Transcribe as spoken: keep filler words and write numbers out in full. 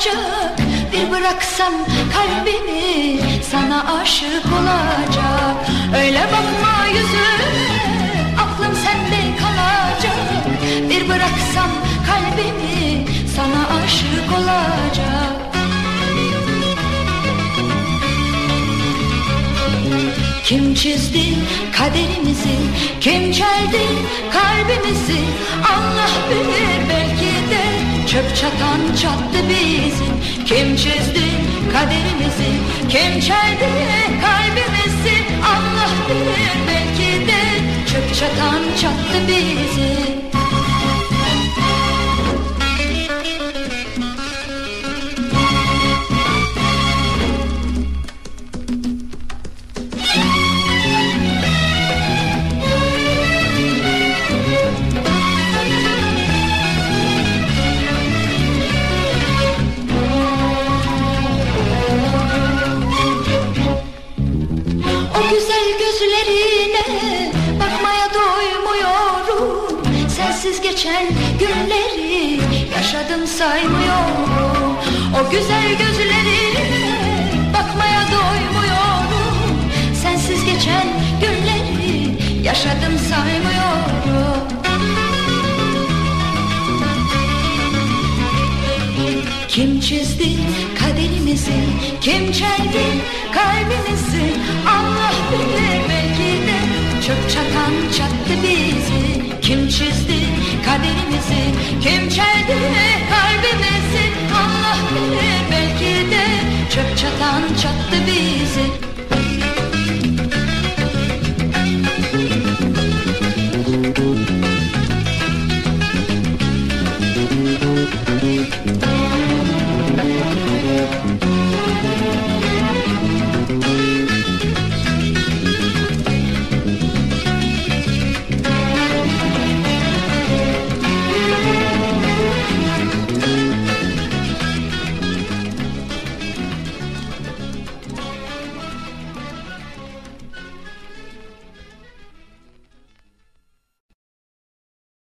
olacak. Bir bıraksam kalbimi sana aşık olacak. Öyle bakma yüzüme, aklım sende kalacak. Bir bıraksam kalbimi sana aşık olacak. Kim çizdi kaderimizi, kim çeldi kalbimizi, Allah bilir, belki de çöp çatan çattı bizi. Kim çizdi kaderimizi, kim çeldi kalbimizi, Allah bilir, belki de çöp çatan çattı bizi. Güzel gözlerine bakmaya doymuyorum. Sensiz geçen günleri yaşadım saymıyorum. O güzel gözlerine bakmaya doymuyorum. Sensiz geçen günleri yaşadım saymıyorum. Kim çizdi kaderimizi, kim çeldi kalbimizi, Allah bilir, belki de çöp çatan çattı bizi. Kim çizdi kaderimizi, kim çeldi kalbimizi, Allah bilir, belki de çöp çatan çattı bizi.